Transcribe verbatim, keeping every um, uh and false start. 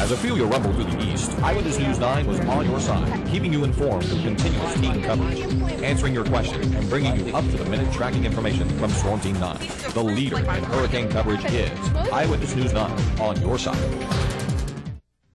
As Ophelia rumbled through the east, Eyewitness News nine was on your side, keeping you informed with continuous team coverage, answering your questions, and bringing you up-to-the-minute tracking information from Storm Team nine. The leader in hurricane coverage is Eyewitness News nine, on your side.